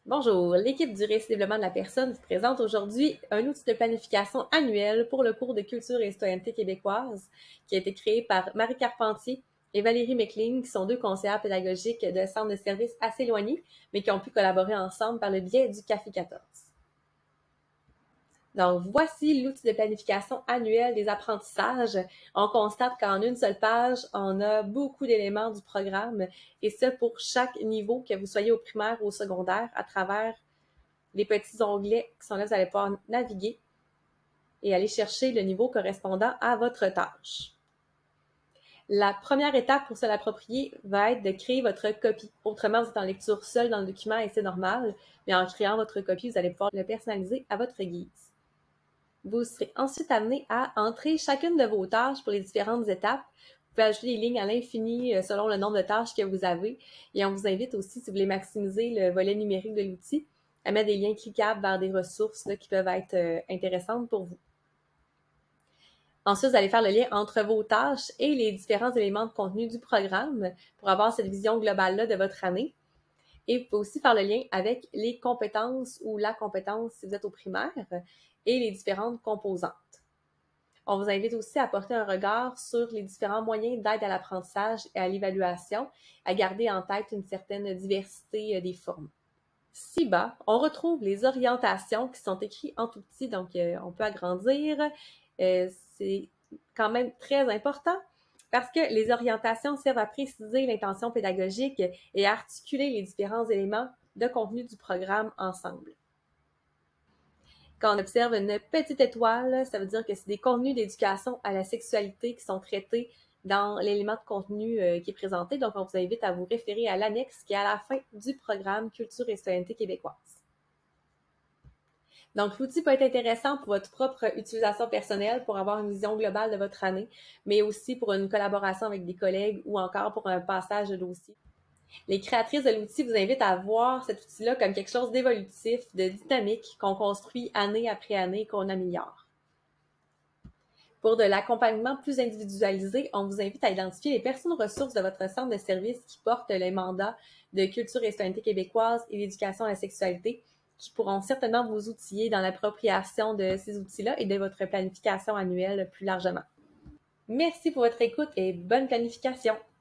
Bonjour, l'équipe du Récit Développement de la personne vous présente aujourd'hui un outil de planification annuel pour le cours de culture et citoyenneté québécoise qui a été créé par Marie Carpentier et Valérie McLean, qui sont deux conseillères pédagogiques de centres de services assez éloignés, mais qui ont pu collaborer ensemble par le biais du Café 14. Donc, voici l'outil de planification annuelle des apprentissages. On constate qu'en une seule page, on a beaucoup d'éléments du programme, et ce pour chaque niveau, que vous soyez au primaire ou au secondaire, à travers les petits onglets qui sont là, vous allez pouvoir naviguer et aller chercher le niveau correspondant à votre tâche. La première étape pour se l'approprier va être de créer votre copie. Autrement, vous êtes en lecture seule dans le document et c'est normal, mais en créant votre copie, vous allez pouvoir le personnaliser à votre guise. Vous serez ensuite amené à entrer chacune de vos tâches pour les différentes étapes. Vous pouvez ajouter des lignes à l'infini selon le nombre de tâches que vous avez. Et on vous invite aussi, si vous voulez maximiser le volet numérique de l'outil, à mettre des liens cliquables vers des ressources qui peuvent être intéressantes pour vous. Ensuite, vous allez faire le lien entre vos tâches et les différents éléments de contenu du programme pour avoir cette vision globale-là de votre année. Et vous pouvez aussi faire le lien avec les compétences ou la compétence si vous êtes au primaire et les différentes composantes. On vous invite aussi à porter un regard sur les différents moyens d'aide à l'apprentissage et à l'évaluation, à garder en tête une certaine diversité des formes. Ci-bas, on retrouve les orientations qui sont écrites en tout petit, donc on peut agrandir. C'est quand même très important parce que les orientations servent à préciser l'intention pédagogique et à articuler les différents éléments de contenu du programme ensemble. Quand on observe une petite étoile, ça veut dire que c'est des contenus d'éducation à la sexualité qui sont traités dans l'élément de contenu qui est présenté. Donc, on vous invite à vous référer à l'annexe qui est à la fin du programme Culture et citoyenneté québécoise. Donc, l'outil peut être intéressant pour votre propre utilisation personnelle, pour avoir une vision globale de votre année, mais aussi pour une collaboration avec des collègues ou encore pour un passage de dossier. Les créatrices de l'outil vous invitent à voir cet outil-là comme quelque chose d'évolutif, de dynamique, qu'on construit année après année, qu'on améliore. Pour de l'accompagnement plus individualisé, on vous invite à identifier les personnes ressources de votre centre de services qui portent les mandats de culture et citoyenneté québécoise et d'éducation à la sexualité, qui pourront certainement vous outiller dans l'appropriation de ces outils-là et de votre planification annuelle plus largement. Merci pour votre écoute et bonne planification!